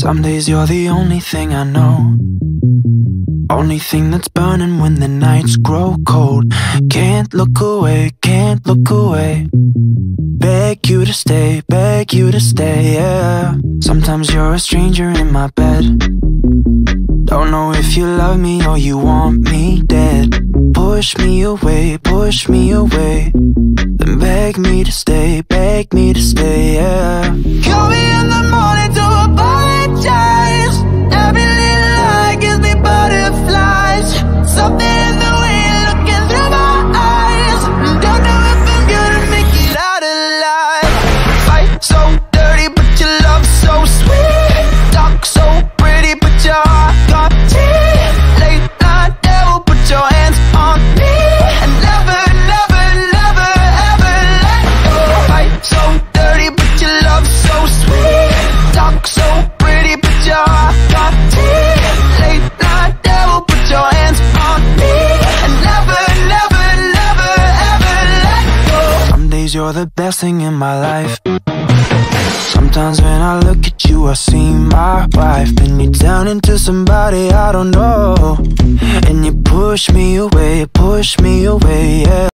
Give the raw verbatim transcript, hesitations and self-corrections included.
Some days you're the only thing I know, only thing that's burning when the nights grow cold. Can't look away, can't look away. Beg you to stay, beg you to stay, yeah. Sometimes you're a stranger in my bed. Don't know if you love me or you want me dead. Push me away, push me away, then beg me to stay, beg me to stay, yeah. Call me in the morning to apologize. Every little lie gives me butterflies. Something in the way you're looking through my eyes. Don't know if I'm gonna make it out alive. Fight so dirty but your love so sweet. Talk so pretty but your heart got teeth. Late night devil, put your hands on me and never, never, never, ever let go. Fight so dirty but your love so sweet. Talk so pretty but your heart got teeth. Late night devil, put your hands on me and never, never, never, ever let go. Some days you're the best thing in my life. Sometimes when I look at you, I see my wife. And you turn into somebody I don't know, and you push me away, push me away, yeah.